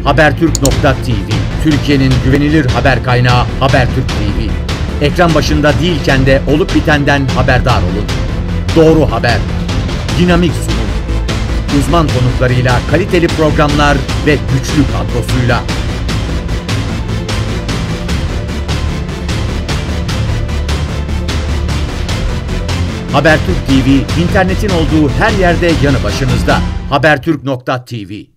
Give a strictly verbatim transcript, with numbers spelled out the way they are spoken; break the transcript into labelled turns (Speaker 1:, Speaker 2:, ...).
Speaker 1: Habertürk nokta T V, Türkiye'nin güvenilir haber kaynağı Habertürk T V. Ekran başında değilken de olup bitenden haberdar olun. Doğru haber, dinamik sunum, uzman konuklarıyla kaliteli programlar ve güçlü kadrosuyla. Habertürk T V, internetin olduğu her yerde yanı başınızda. Habertürk nokta T V